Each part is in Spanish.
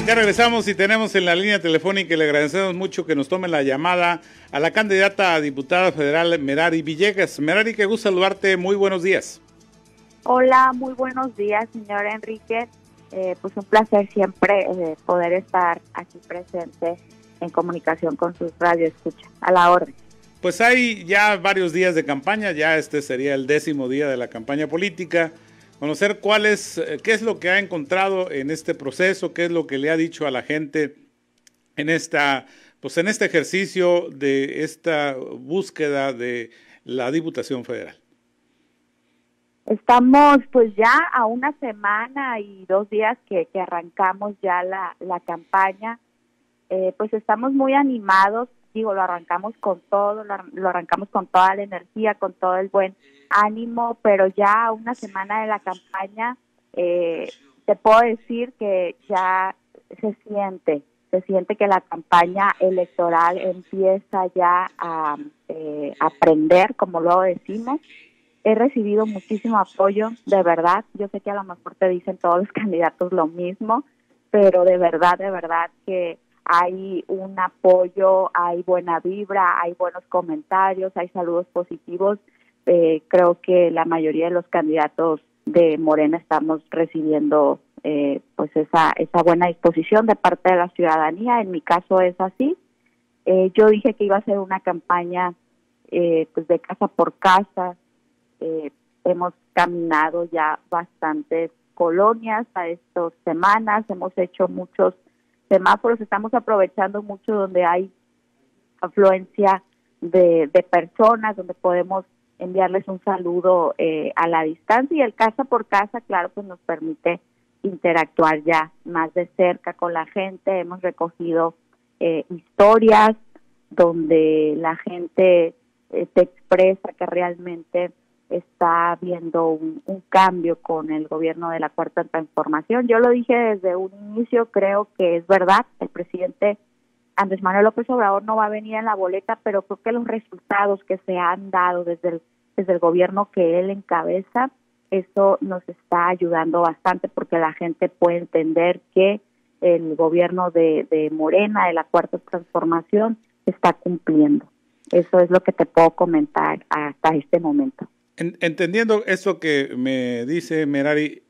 Ya regresamos y tenemos en la línea telefónica y le agradecemos mucho que nos tome la llamada a la candidata a diputada federal Merari Villegas. Merari, qué gusto saludarte, muy buenos días. Hola, muy buenos días, señor Enrique. Pues un placer siempre poder estar aquí presente en comunicación con sus radioescuchas. A la orden. Pues hay ya varios días de campaña, ya este sería el 10º día de la campaña política. Conocer qué es lo que ha encontrado en este proceso, qué es lo que le ha dicho a la gente en en este ejercicio de esta búsqueda de la Diputación Federal. Estamos pues ya a una semana y 2 días que arrancamos ya la campaña. Pues estamos muy animados, lo arrancamos con todo, lo arrancamos con toda la energía, con todo el buen ánimo, pero ya a una semana de la campaña te puedo decir que ya se siente que la campaña electoral empieza ya a prender, como luego decimos. He recibido muchísimo apoyo, de verdad. Yo sé que a lo mejor te dicen todos los candidatos lo mismo, pero de verdad que hay un apoyo, hay buena vibra, hay buenos comentarios, hay saludos positivos. Creo que la mayoría de los candidatos de Morena estamos recibiendo pues esa buena disposición de parte de la ciudadanía. En mi caso es así. Yo dije que iba a ser una campaña pues de casa por casa. Hemos caminado ya bastantes colonias a estas semanas, hemos hecho muchos semáforos, estamos aprovechando mucho donde hay afluencia de personas, donde podemos enviarles un saludo a la distancia, y el casa por casa, claro, pues nos permite interactuar ya más de cerca con la gente. Hemos recogido historias donde la gente te expresa que realmente está viendo un cambio con el gobierno de la Cuarta Transformación. Yo lo dije desde un inicio, creo que es verdad, el presidente Andrés Manuel López Obrador no va a venir en la boleta, pero creo que los resultados que se han dado desde el gobierno que él encabeza, eso nos está ayudando bastante, porque la gente puede entender que el gobierno de Morena, de la Cuarta Transformación, está cumpliendo. Eso es lo que te puedo comentar hasta este momento. Entendiendo eso que me dice Merari,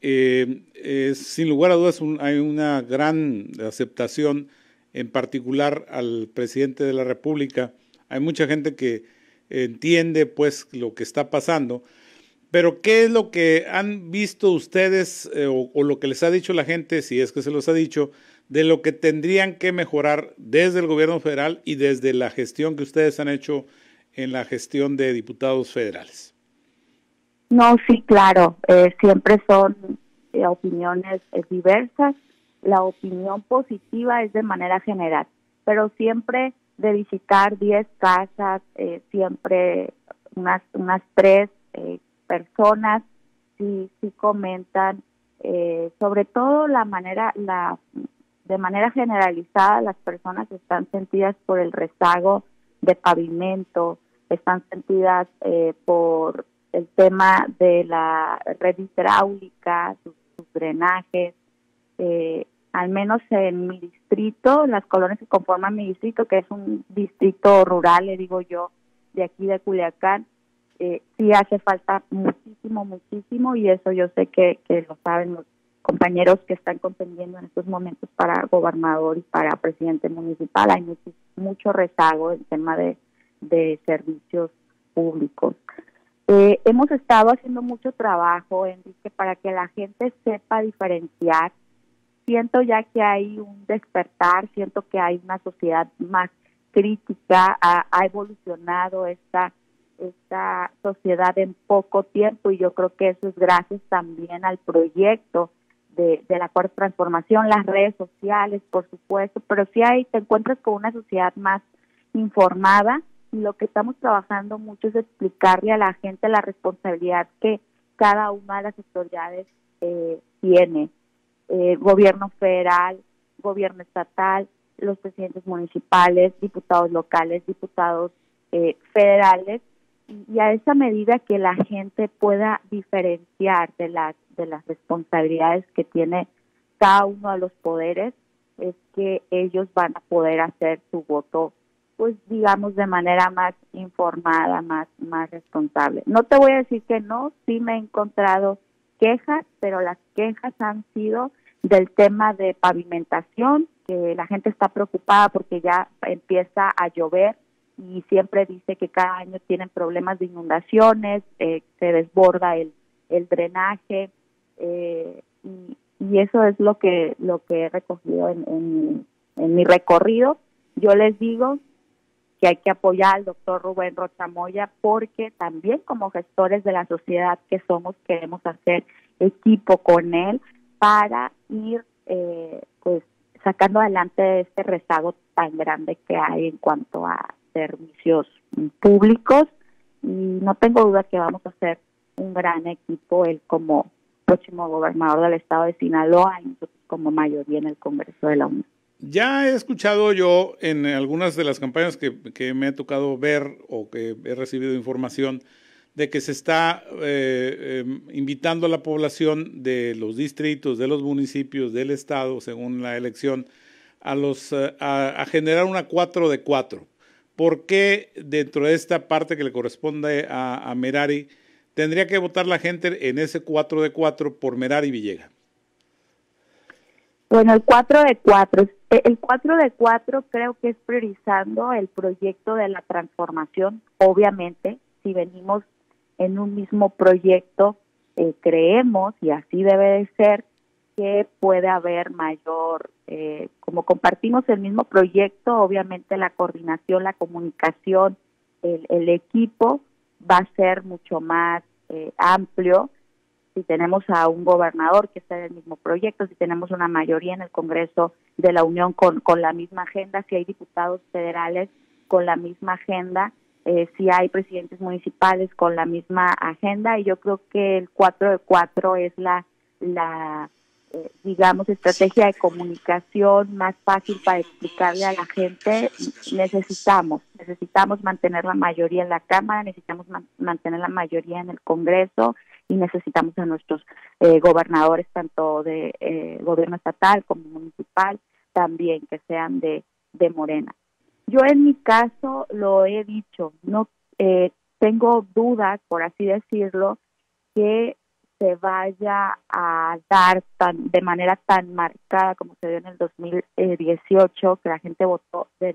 sin lugar a dudas hay una gran aceptación, en particular al presidente de la República. Hay mucha gente que entiende pues lo que está pasando, pero ¿qué es lo que han visto ustedes o lo que les ha dicho la gente, si es que se los ha dicho, de lo que tendrían que mejorar desde el gobierno federal y desde la gestión que ustedes han hecho en la gestión de diputados federales? No, sí, claro, siempre son opiniones diversas. La opinión positiva es de manera general, pero siempre de visitar 10 casas, siempre unas 3 personas sí comentan, sobre todo de manera generalizada, las personas están sentidas por el rezago de pavimento, están sentidas por el tema de la red hidráulica, sus drenajes. Al menos en mi distrito, las colonias que conforman mi distrito, que es un distrito rural, le digo yo, de aquí de Culiacán, sí hace falta muchísimo, y eso yo sé que lo saben los compañeros que están contendiendo en estos momentos para gobernador y para presidente municipal. Hay mucho rezago en tema de servicios públicos. Hemos estado haciendo mucho trabajo, Enrique, para que la gente sepa diferenciar. Siento ya que hay un despertar, siento que hay una sociedad más crítica, ha evolucionado esta sociedad en poco tiempo, y yo creo que eso es gracias también al proyecto de la Cuarta Transformación, las redes sociales, por supuesto, pero sí te encuentras con una sociedad más informada, y lo que estamos trabajando mucho es explicarle a la gente la responsabilidad que cada una de las autoridades tiene. Gobierno federal, gobierno estatal, los presidentes municipales, diputados locales, diputados federales, y a esa medida que la gente pueda diferenciar de las responsabilidades que tiene cada uno de los poderes, es que ellos van a poder hacer su voto, pues digamos, de manera más informada, más responsable. No te voy a decir que no, sí me he encontrado quejas, pero las quejas han sido del tema de pavimentación, que la gente está preocupada porque ya empieza a llover y siempre dice que cada año tienen problemas de inundaciones, se desborda el drenaje, y eso es lo que he recogido en mi recorrido. Yo les digo que hay que apoyar al doctor Rubén Rocha Moya porque también como gestores de la sociedad que somos queremos hacer equipo con él para ir pues sacando adelante este rezago tan grande que hay en cuanto a servicios públicos, y no tengo duda que vamos a hacer un gran equipo, él como próximo gobernador del estado de Sinaloa y nosotros como mayoría en el Congreso de la Unión. Ya he escuchado yo en algunas de las campañas que me ha tocado ver o que he recibido información de que se está invitando a la población de los distritos, de los municipios, del estado, según la elección, a generar una 4 de 4. ¿Por qué dentro de esta parte que le corresponde a Merari tendría que votar la gente en ese 4 de 4 por Merari Villegas? Bueno, el 4 de 4. El 4 de 4 creo que es priorizando el proyecto de la transformación. Obviamente, si venimos en un mismo proyecto, creemos, y así debe de ser, que puede haber mayor, como compartimos el mismo proyecto, obviamente la coordinación, la comunicación, el equipo va a ser mucho más amplio. Si tenemos a un gobernador que está en el mismo proyecto, si tenemos una mayoría en el Congreso de la Unión con la misma agenda, si hay diputados federales con la misma agenda, si hay presidentes municipales con la misma agenda, y yo creo que el 4 de 4 es la digamos, estrategia de comunicación más fácil para explicarle a la gente. Necesitamos mantener la mayoría en la Cámara, necesitamos mantener la mayoría en el Congreso, y necesitamos a nuestros gobernadores, tanto de gobierno estatal como municipal, también que sean de Morena. Yo en mi caso lo he dicho, no tengo dudas, por así decirlo, que se vaya a dar de manera tan marcada como se dio en el 2018, que la gente votó del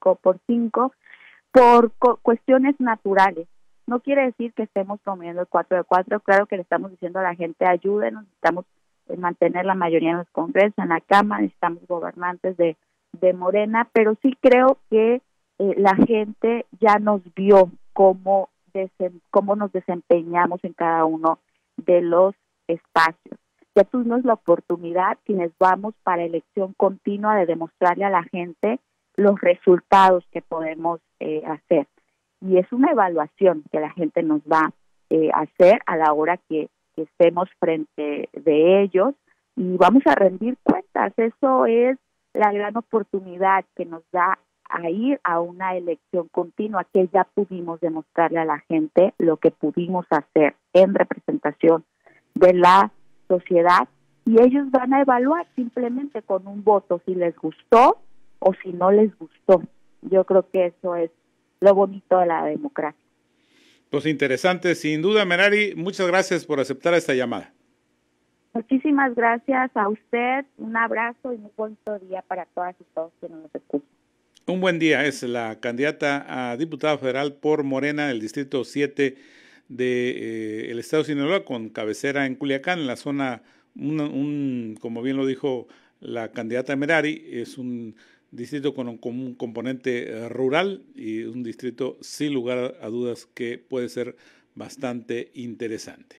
5 por cuestiones naturales. No quiere decir que estemos promoviendo el 4 de 4, claro que le estamos diciendo a la gente, ayúdenos, necesitamos mantener la mayoría en los congresos, en la Cámara, necesitamos gobernantes de Morena, pero sí creo que la gente ya nos vio cómo nos desempeñamos en cada uno de los espacios. Ya tuvimos la oportunidad, quienes vamos para elección continua, de demostrarle a la gente los resultados que podemos hacer. Y es una evaluación que la gente nos va a hacer a la hora que estemos frente de ellos, y vamos a rendir cuentas. Eso es la gran oportunidad que nos da a ir a una elección continua, que ya pudimos demostrarle a la gente lo que pudimos hacer en representación de la sociedad, y ellos van a evaluar simplemente con un voto si les gustó o si no les gustó. Yo creo que eso es lo bonito de la democracia. Pues interesante, sin duda, Merari, muchas gracias por aceptar esta llamada. Muchísimas gracias a usted, un abrazo y un buen día para todas y todos quienes nos escuchan. Un buen día. Es la candidata a diputada federal por Morena del Distrito 7 del Estado de Sinaloa, con cabecera en Culiacán, en la zona, como bien lo dijo la candidata Merari, es un distrito con un componente rural y un distrito sin lugar a dudas que puede ser bastante interesante.